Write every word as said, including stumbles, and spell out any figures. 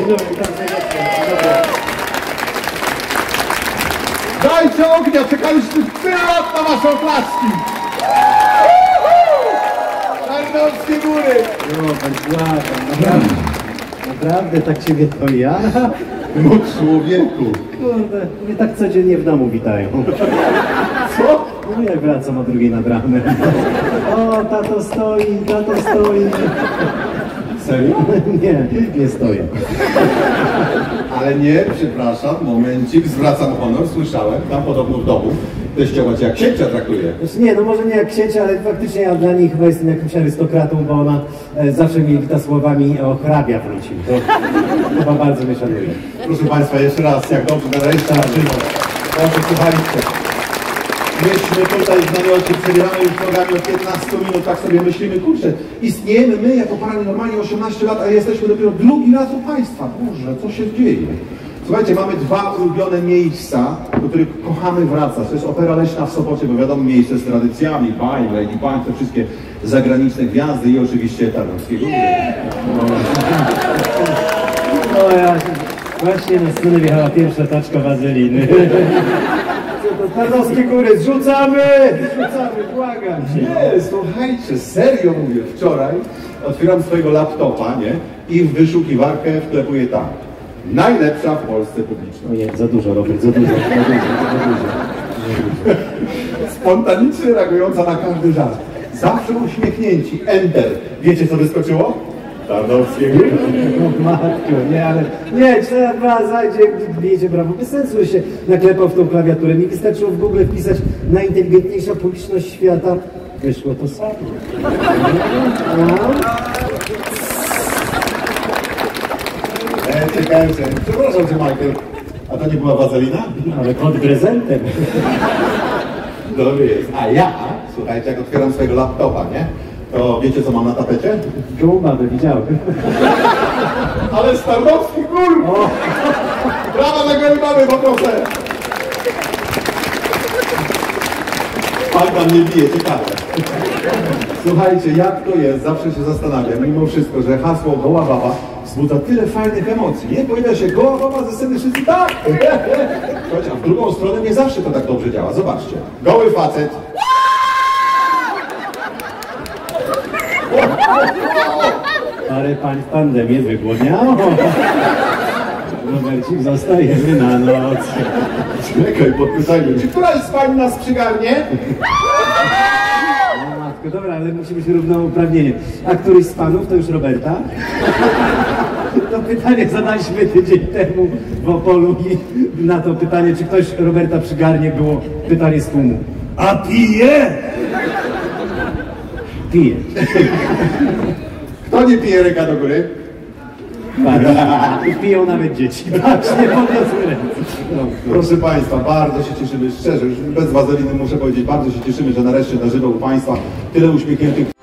dobry, witam serdecznie. Dzień dobry. Dajcie ognia, czekaliśmy tyle lat na waszą klaski! Tarnowskie Góry! No, pan błagam, naprawdę, naprawdę tak ciebie to ja? No człowieku! Kurde, mnie tak codziennie w domu witają. Co? No jak wracam o drugiej nad ranem. O, tato stoi, tato stoi. Serio? Nie, nie stoję. Ale nie, przepraszam, momencik, zwracam honor, słyszałem, tam podobno w domu teściowa cię jak księcia traktuje. Znaczy nie, no może nie jak księcia, ale faktycznie ja dla niej chyba jestem jakimś arystokratą, bo ona e, zawsze mnie wita słowami o hrabia wrócił. To chyba bardzo mnie szanuje. Proszę Państwa, jeszcze raz, jak dobrze nareszcie na żywo. Dobrze, słuchajcie. Myśmy tutaj w namiocie przebieramy już nogami od piętnastu minut, tak sobie myślimy, kurczę, istniejemy my jako paranormalnie osiemnaście lat, a jesteśmy dopiero drugi raz u Państwa. Boże, co się dzieje? Słuchajcie, mamy dwa ulubione miejsca, do których kochamy wracać. To jest Opera Leśna w Sopocie, bo wiadomo, miejsce z tradycjami, Bajn, Lady Bajn, te wszystkie zagraniczne gwiazdy i oczywiście Tarnowskie Góry. No ja właśnie na scenę wjechała pierwsza taczka wazeliny. Tarnowskie Góry, zrzucamy! Zrzucamy, błagam cię. Nie, słuchajcie, serio mówię, wczoraj otwieram swojego laptopa, nie? I w wyszukiwarkę wklepuję tam. Najlepsza w Polsce publiczna. Ojej, za dużo, Robert, za dużo, za dużo, za dużo. Spontanicznie reagująca na każdy żart. Zawsze uśmiechnięci. Enter. Wiecie, co wyskoczyło? Tarnowskie Góry. No matko, nie, ale nie, trzeba dwa zajdzie, bijecie brawo. Bez sensu, że się naklepał w tą klawiaturę. Mi wystarczyło w Google wpisać najinteligentniejsza publiczność świata. Wyszło to samo. No. E, czekałem się. Przepraszam cię, Michael. A to nie była wazelina? Ale pod prezentem. Dobry jest. A ja, słuchajcie, jak otwieram swojego laptopa, nie? To wiecie, co mam na tapecie? Guma, by widziałem. Ale z Tarnowskich Gór! O. Brawa dla góry mamy, poproszę! Pan tam nie bije, ciekawe. Słuchajcie, jak to jest, zawsze się zastanawiam, mimo wszystko, że hasło goła baba wzbudza tyle fajnych emocji, nie? Pojawia się goła baba ze sceny, wszyscy tak! Słuchajcie, a w drugą stronę nie zawsze to tak dobrze działa, zobaczcie. Goły facet. Parę pań w pandemię wygłodniało. Robercik, zostajemy na noc. Czekaj, podpytajmy. Czy któraś z pań nas przygarnie? No matko, dobra, ale musi być równouprawnienie. A któryś z panów, to już Roberta? To pytanie zadaliśmy tydzień temu w Opolu i na to pytanie, czy ktoś Roberta przygarnie, było pytanie z tłumu. A pije? Pije. Kto nie pije, ręka do góry? Patrz, i piją nawet dzieci. Patrz, nie podniosły ręce. No, Proszę Państwa, bardzo się cieszymy, szczerze, już bez wazeliny muszę powiedzieć, bardzo się cieszymy, że nareszcie na żywo u Państwa tyle uśmiechniętych